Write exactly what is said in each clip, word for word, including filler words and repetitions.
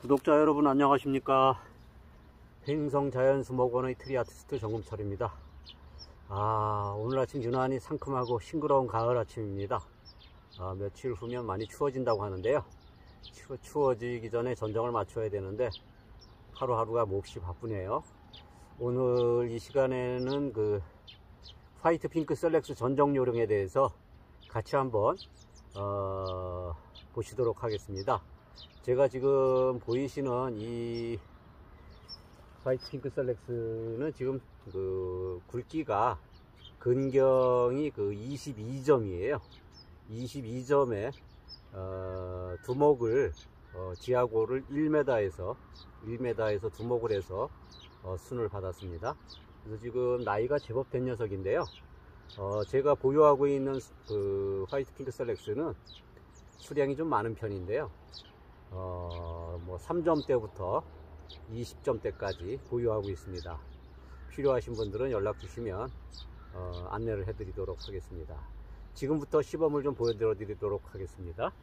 구독자 여러분 안녕하십니까. 횡성자연수목원의 트리아티스트 정금철입니다. 아, 오늘 아침 유난히 상큼하고 싱그러운 가을 아침입니다. 아, 며칠 후면 많이 추워진다고 하는데요. 추, 추워지기 전에 전정을 맞춰야 되는데 하루하루가 몹시 바쁘네요. 오늘 이 시간에는 그 화이트 핑크 셀렉스 전정 요령에 대해서 같이 한번 어, 보시도록 하겠습니다. 제가 지금 보이시는 이 화이트 핑크 셀렉스는 지금 그 굵기가 근경이 그 이십이 점이에요. 이십이 점에 어, 두목을 어, 지하고를 일 미터에서 일 미터에서 두목을 해서 어, 순을 받았습니다. 그래서 지금 나이가 제법 된 녀석인데요. 어, 제가 보유하고 있는 그 화이트 핑크 셀렉스는 수량이 좀 많은 편인데요. 어, 뭐 삼 점대부터 이십 점대까지 보유하고 있습니다. 필요하신 분들은 연락 주시면 어, 안내를 해 드리도록 하겠습니다. 지금부터 시범을 좀 보여드려 드리도록 하겠습니다.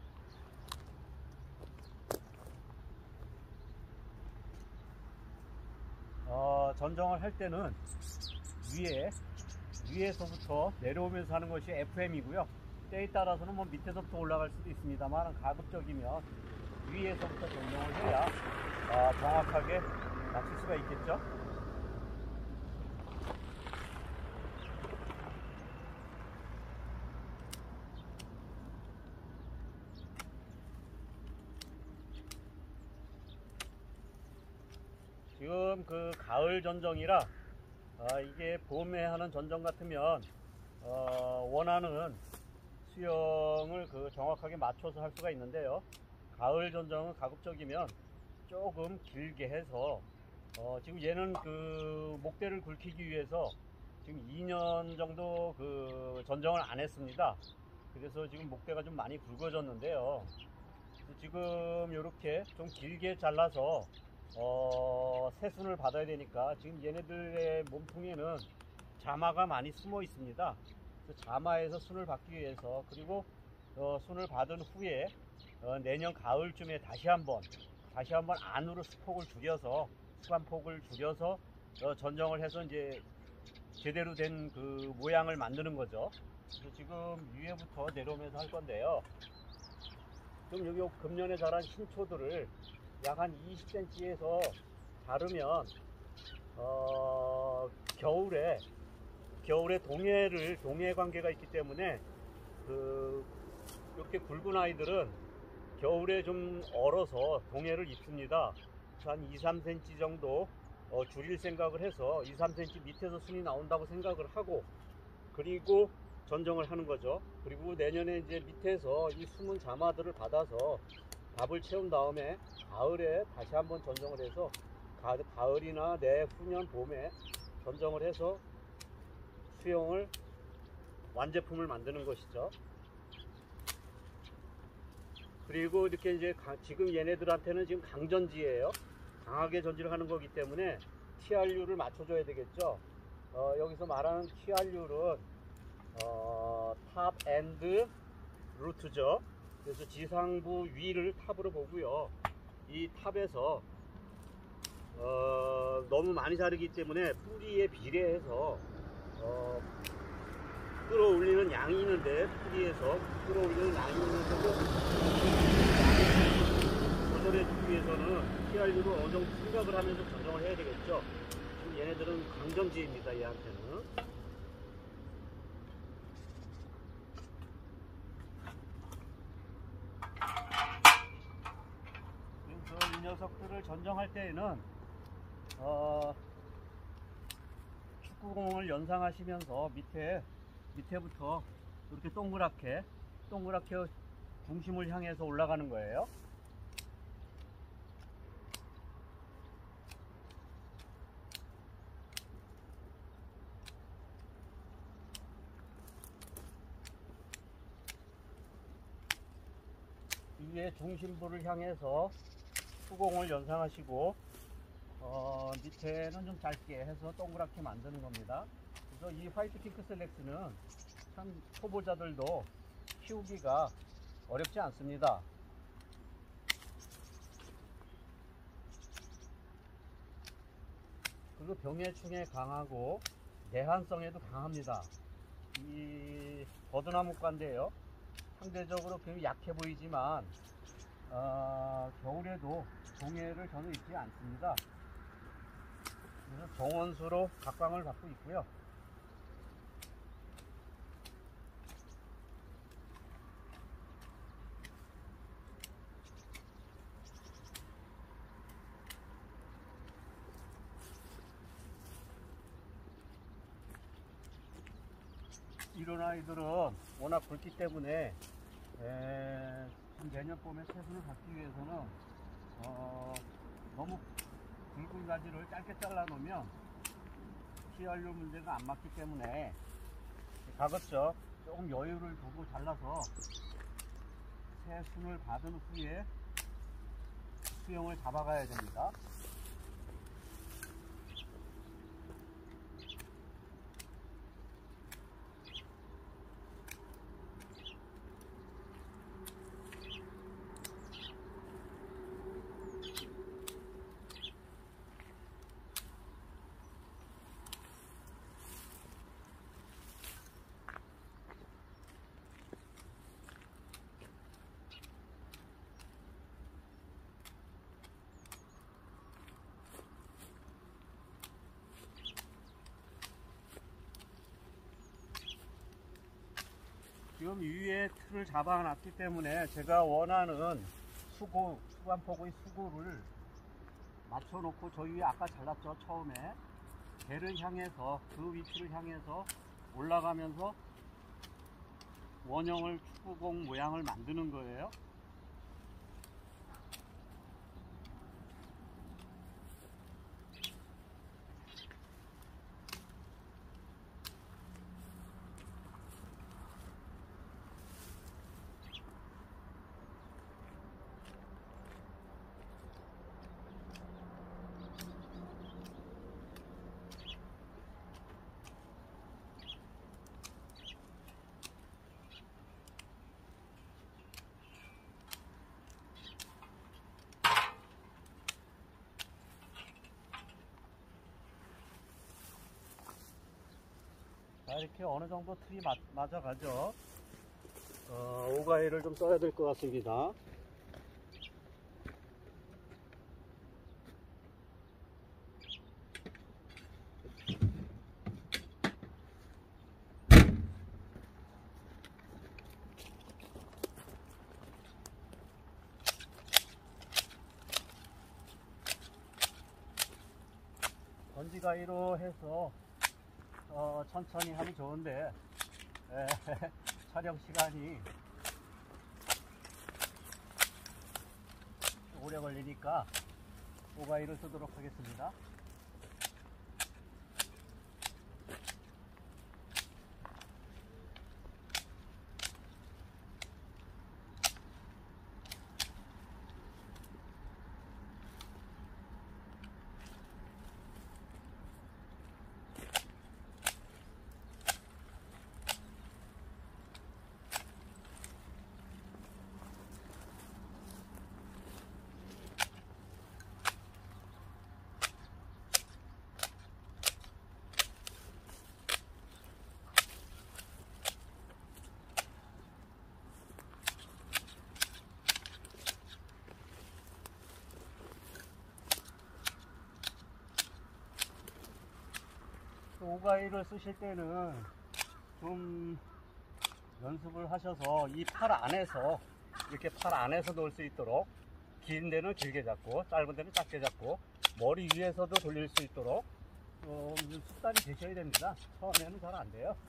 어, 전정을 할 때는 위에 위에서부터 내려오면서 하는 것이 에프엠이고요. 때에 따라서는 뭐 밑에서부터 올라갈 수도 있습니다만 가급적이면 위에서부터 전정을 해야 아, 정확하게 맞출 수가 있겠죠. 지금 그 가을 전정이라 아, 이게 봄에 하는 전정 같으면 어, 원하는 수영을 그 정확하게 맞춰서 할 수가 있는데요. 가을 전정은 가급적이면 조금 길게 해서 어, 지금 얘는 그 목대를 굵히기 위해서 지금 이 년 정도 그 전정을 안 했습니다. 그래서 지금 목대가 좀 많이 굵어졌는데요. 지금 이렇게 좀 길게 잘라서 어, 새순을 받아야 되니까 지금 얘네들의 몸통에는 자마가 많이 숨어 있습니다. 그래서 자마에서 순을 받기 위해서 그리고 어, 순을 받은 후에 어, 내년 가을쯤에 다시 한번 다시 한번 안으로 수폭을 줄여서 수간폭을 줄여서 어, 전정을 해서 이제 제대로 된 그 모양을 만드는 거죠. 그래서 지금 위에부터 내려오면서 할 건데요. 좀 여기 금년에 자란 신초들을 약 한 이십 센티미터에서 자르면 어, 겨울에 겨울에 동해를 동해 관계가 있기 때문에 그 이렇게 굵은 아이들은 겨울에 좀 얼어서 동해를 입습니다. 한 이, 삼 센티미터 정도 어, 줄일 생각을 해서 이, 삼 센티미터 밑에서 순이 나온다고 생각을 하고 그리고 전정을 하는 거죠. 그리고 내년에 이제 밑에서 이 숨은 자마들을 받아서 밥을 채운 다음에 가을에 다시 한번 전정을 해서 가, 가을이나 내후년 봄에 전정을 해서 수영을 완제품을 만드는 것이죠. 그리고 이렇게 이제 가, 지금 얘네들한테는 지금 강전지예요. 강하게 전지를 하는 거기 때문에 티알유를 맞춰줘야 되겠죠. 어, 여기서 말하는 티알유는 어, 탑 앤드 루트죠. 그래서 지상부 위를 탑으로 보고요. 이 탑에서 어, 너무 많이 자르기 때문에 뿌리에 비례해서 어, 끌어올리는 양이 있는데 뿌리에서 끌어올리는 양이 있는데도 조절해주기 위해서는 티알유를 어느 정도 생각을 하면서 전정을 해야 되겠죠. 지금 얘네들은 강전지입니다. 얘한테는. 그래서 이 녀석들을 전정할 때에는 어, 축구공을 연상하시면서 밑에 밑에부터 이렇게 동그랗게 동그랗게 중심을 향해서 올라가는 거예요. 위에 중심부를 향해서 수공을 연상하시고 어, 밑에는 좀 짧게 해서 동그랗게 만드는 겁니다. 그래서 이 화이트 핑크 셀렉스는 참 초보자들도 키우기가 어렵지 않습니다. 그리고 병해충에 강하고 내한성에도 강합니다. 이 버드나무과인데요. 상대적으로 병이 약해 보이지만 어, 겨울에도 동해를 전혀 입지 않습니다. 그래서 정원수로 각광을 받고 있고요. 이런 아이들은 워낙 굵기 때문에 에, 내년 봄에 새순을 갖기 위해서는 어, 너무 굵은 가지를 짧게 잘라 놓으면 피해활류 문제가 안 맞기 때문에 가급적 조금 여유를 두고 잘라서 새순을 받은 후에 수영을 잡아가야 됩니다. 지금 위에 틀을 잡아놨기 때문에 제가 원하는 수고, 수간포구의 수고를 맞춰놓고 저 위에 아까 잘랐죠, 처음에. 배를 향해서, 그 위치를 향해서 올라가면서 원형을 축구공 모양을 만드는 거예요. 자, 이렇게 어느 정도 틀이 맞, 맞아가죠. 어, 오가이를 좀 써야 될 것 같습니다. 번지가위로 해서 어, 천천히 하면 좋은데 에, 촬영 시간이 오래 걸리니까 오가이를 쓰도록 하겠습니다. 오가이를 쓰실 때는 좀 연습을 하셔서 이 팔 안에서 이렇게 팔 안에서 놓을 수 있도록 긴 데는 길게 잡고 짧은 데는 짧게 잡고 머리 위에서도 돌릴 수 있도록 어, 습관이 되셔야 됩니다. 처음에는 잘 안 돼요.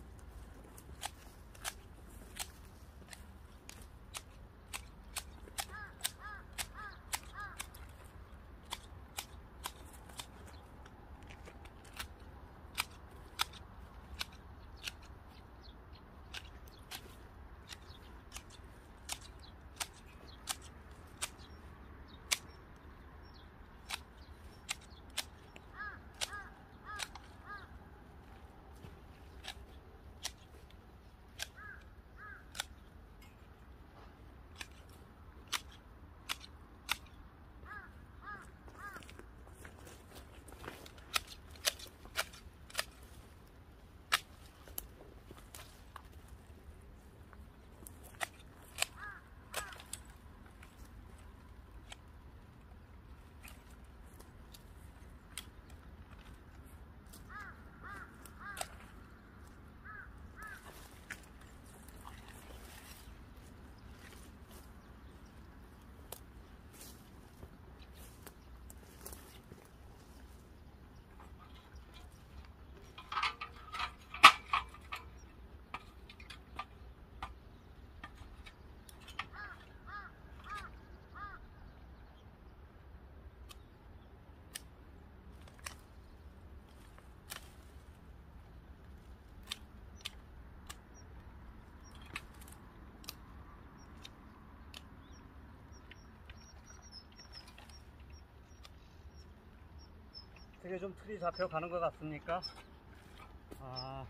어떻게 좀 틀이 잡혀가는 것 같습니까? 아,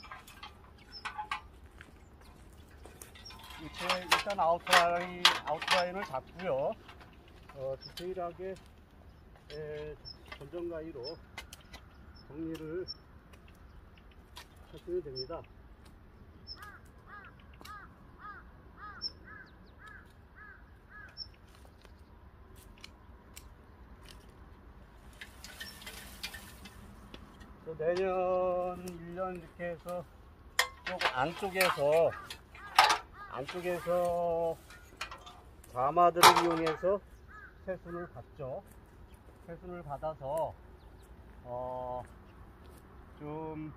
이렇게 일단 아웃라인, 아웃라인을 잡고요. 어, 디테일하게 에, 전정가위로 정리를 하시면 됩니다. 내년 일 년 이렇게 해서 쪽 안쪽에서 안쪽에서 자마들을 이용해서 새순을 받죠. 새순을 받아서 어, 좀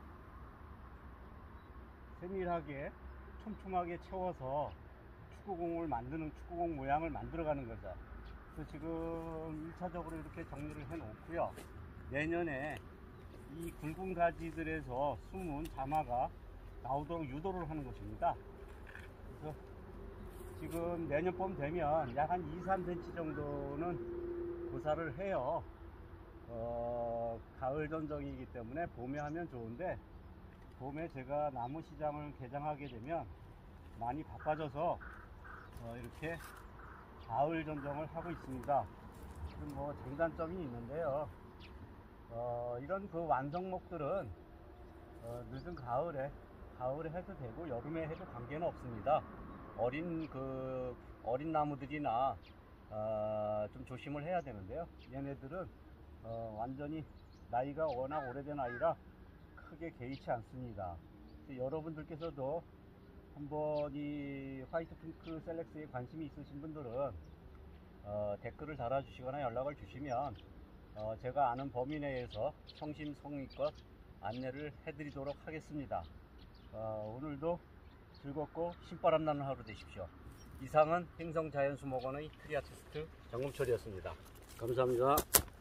세밀하게 촘촘하게 채워서 축구공을 만드는 축구공 모양을 만들어가는 거죠. 그래서 지금 일 차적으로 이렇게 정리를 해 놓고요. 내년에 이 굵은 가지들에서 숨은 자마가 나오도록 유도를 하는 것입니다. 그래서 지금 내년 봄 되면 약 한 이, 삼 센티미터 정도는 고사를 해요. 어, 가을 전정이기 때문에 봄에 하면 좋은데, 봄에 제가 나무 시장을 개장하게 되면 많이 바빠져서 어, 이렇게 가을 전정을 하고 있습니다. 지금 뭐 장단점이 있는데요. 어, 이런 그 완성목들은 어, 늦은 가을에 가을에 해도 되고 여름에 해도 관계는 없습니다. 어린 그 어린 나무들이나 어, 좀 조심을 해야 되는데요. 얘네들은 어, 완전히 나이가 워낙 오래된 아이라 크게 개의치 않습니다. 여러분들께서도 한번 이 화이트 핑크 셀렉스에 관심이 있으신 분들은 어, 댓글을 달아주시거나 연락을 주시면 어, 제가 아는 범위 내에서 성심성의껏 안내를 해드리도록 하겠습니다. 어, 오늘도 즐겁고 신바람 나는 하루 되십시오. 이상은 행성자연수목원의 트리 아티스트 정금철이었습니다. 감사합니다.